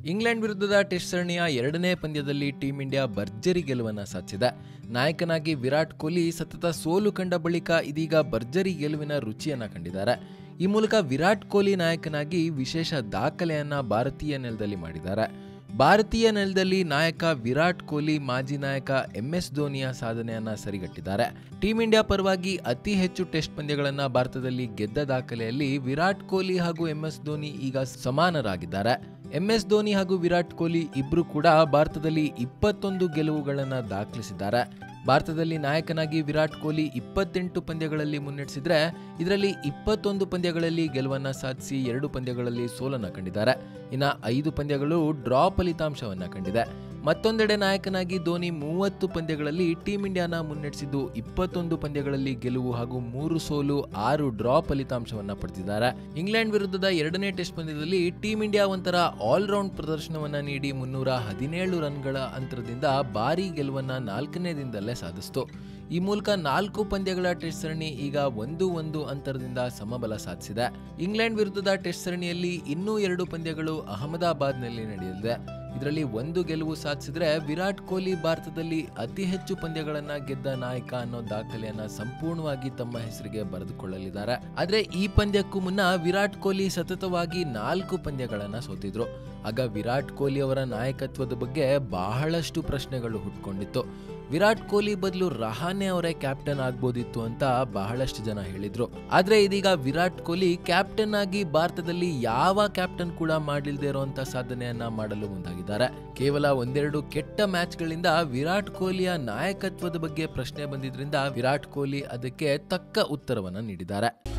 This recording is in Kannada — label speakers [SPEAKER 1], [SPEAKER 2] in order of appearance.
[SPEAKER 1] ಇಂಗ್ಲೆಂಡ್ ವಿರುದ್ಧದ ಟೆಸ್ಟ್ ಸರಣಿಯ ಎರಡನೇ ಪಂದ್ಯದಲ್ಲಿ ಟೀಂ ಇಂಡಿಯಾ ಭರ್ಜರಿ ಗೆಲುವನ್ನು ಸಾಧಿಸಿದೆ. ನಾಯಕನಾಗಿ ವಿರಾಟ್ ಕೊಹ್ಲಿ ಸತತ ಸೋಲು ಕಂಡ ಬಳಿಕ ಇದೀಗ ಭರ್ಜರಿ ಗೆಲುವಿನ ರುಚಿಯನ್ನ ಕಂಡಿದ್ದಾರೆ. ಈ ಮೂಲಕ ವಿರಾಟ್ ಕೊಹ್ಲಿ ನಾಯಕನಾಗಿ ವಿಶೇಷ ದಾಖಲೆಯನ್ನ ಭಾರತೀಯ ನೆಲದಲ್ಲಿ ಮಾಡಿದ್ದಾರೆ. ಭಾರತೀಯ ನೆಲದಲ್ಲಿ ನಾಯಕ ವಿರಾಟ್ ಕೊಹ್ಲಿ ಮಾಜಿ ನಾಯಕ MS ಧೋನಿಯ ಸಾಧನೆಯನ್ನ ಸರಿಗಟ್ಟಿದ್ದಾರೆ. ಟೀಂ ಇಂಡಿಯಾ ಪರವಾಗಿ ಅತಿ ಹೆಚ್ಚು ಟೆಸ್ಟ್ ಪಂದ್ಯಗಳನ್ನ ಭಾರತದಲ್ಲಿ ಗೆದ್ದ ದಾಖಲೆಯಲ್ಲಿ ವಿರಾಟ್ ಕೊಹ್ಲಿ ಹಾಗೂ MS ಧೋನಿ ಈಗ ಸಮಾನರಾಗಿದ್ದಾರೆ. MS ಧೋನಿ ಹಾಗೂ ವಿರಾಟ್ ಕೊಹ್ಲಿ ಇಬ್ರು ಕೂಡ ಭಾರತದಲ್ಲಿ 21 ಗೆಲುವುಗಳನ್ನು ದಾಖಲಿಸಿದ್ದಾರೆ. ಭಾರತದಲ್ಲಿ ನಾಯಕನಾಗಿ ವಿರಾಟ್ ಕೊಹ್ಲಿ 28 ಪಂದ್ಯಗಳಲ್ಲಿ ಮುನ್ನಡೆಸಿದ್ರೆ ಇದರಲ್ಲಿ 21 ಪಂದ್ಯಗಳಲ್ಲಿ ಗೆಲುವನ್ನ ಸಾಧಿಸಿ 2 ಪಂದ್ಯಗಳಲ್ಲಿ ಸೋಲನ್ನ ಕಂಡಿದ್ದಾರೆ. ಇನ್ನು 5 ಪಂದ್ಯಗಳು ಡ್ರಾ ಫಲಿತಾಂಶವನ್ನ ಕಂಡಿದೆ. ಮತ್ತೊಂದೆಡೆ ನಾಯಕನಾಗಿ ಧೋನಿ 30 ಪಂದ್ಯಗಳಲ್ಲಿ ಟೀಂ ಇಂಡಿಯಾನ ಮುನ್ನಡೆಸಿದ್ದು 21 ಪಂದ್ಯಗಳಲ್ಲಿ ಗೆಲುವು ಹಾಗೂ 3 ಸೋಲು 6 ಡ್ರಾ ಫಲಿತಾಂಶವನ್ನ ಪಡೆದಿದ್ದಾರೆ. ಇಂಗ್ಲೆಂಡ್ ವಿರುದ್ಧದ ಎರಡನೇ ಟೆಸ್ಟ್ ಪಂದ್ಯದಲ್ಲಿ ಟೀಂ ಇಂಡಿಯಾ ಒಂಥರ ಆಲ್ರೌಂಡ್ ಪ್ರದರ್ಶನವನ್ನ ನೀಡಿ 317 ರನ್ಗಳ ಅಂತರದಿಂದ ಭಾರೀ ಗೆಲುವನ್ನ 4ನೇ ದಿನದಲ್ಲೇ ಸಾಧಿಸಿತು. ಈ ಮೂಲಕ 4 ಪಂದ್ಯಗಳ ಟೆಸ್ಟ್ ಸರಣಿ ಈಗ 1-1 ಅಂತರದಿಂದ ಸಮಬಲ ಸಾಧಿಸಿದೆ. ಇಂಗ್ಲೆಂಡ್ ವಿರುದ್ಧದ ಟೆಸ್ಟ್ ಸರಣಿಯಲ್ಲಿ ಇನ್ನೂ 2 ಪಂದ್ಯಗಳು ಅಹಮದಾಬಾದ್ನಲ್ಲಿ ನಡೆಯಲಿದೆ. ಇದರಲ್ಲಿ 1 ಗೆಲುವು ಸಾಧಿಸಿದ್ರೆ ವಿರಾಟ್ ಕೊಹ್ಲಿ ಭಾರತದಲ್ಲಿ ಅತಿ ಹೆಚ್ಚು ಪಂದ್ಯಗಳನ್ನ ಗೆದ್ದ ನಾಯಕ ಅನ್ನೋ ದಾಖಲೆಯನ್ನ ಸಂಪೂರ್ಣವಾಗಿ ತಮ್ಮ ಹೆಸರಿಗೆ ಬರೆದುಕೊಳ್ಳಲಿದ್ದಾರೆ. ಆದ್ರೆ ಈ ಪಂದ್ಯಕ್ಕೂ ಮುನ್ನ ವಿರಾಟ್ ಕೊಹ್ಲಿ ಸತತವಾಗಿ 4 ಪಂದ್ಯಗಳನ್ನ ಸೋತಿದ್ರು. ಆಗ ವಿರಾಟ್ ಕೊಹ್ಲಿ ಅವರ ನಾಯಕತ್ವದ ಬಗ್ಗೆ ಬಹಳಷ್ಟು ಪ್ರಶ್ನೆಗಳು ಹುಟ್ಕೊಂಡಿತ್ತು. ವಿರಾಟ್ ಕೊಹ್ಲಿ ಬದಲು ರಹಾನೆ ಅವರೇ ಕ್ಯಾಪ್ಟನ್ ಆಗ್ಬೋದಿತ್ತು ಅಂತ ಬಹಳಷ್ಟು ಜನ ಹೇಳಿದ್ರು. ಆದ್ರೆ ಇದೀಗ ವಿರಾಟ್ ಕೊಹ್ಲಿ ಕ್ಯಾಪ್ಟನ್ ಆಗಿ ಭಾರತದಲ್ಲಿ ಯಾವ ಕ್ಯಾಪ್ಟನ್ ಕೂಡ ಮಾಡಿಲ್ದೇ ಇರುವಂತ ಸಾಧನೆಯನ್ನ ಮಾಡಲು ಮುಂದಾಗಿದ್ದಾರೆ. ಕೇವಲ 1-2 ಕೆಟ್ಟ ಮ್ಯಾಚ್ಗಳಿಂದ ವಿರಾಟ್ ಕೊಹ್ಲಿಯ ನಾಯಕತ್ವದ ಬಗ್ಗೆ ಪ್ರಶ್ನೆ ಬಂದಿದ್ರಿಂದ ವಿರಾಟ್ ಕೊಹ್ಲಿ ಅದಕ್ಕೆ ತಕ್ಕ ಉತ್ತರವನ್ನ ನೀಡಿದ್ದಾರೆ.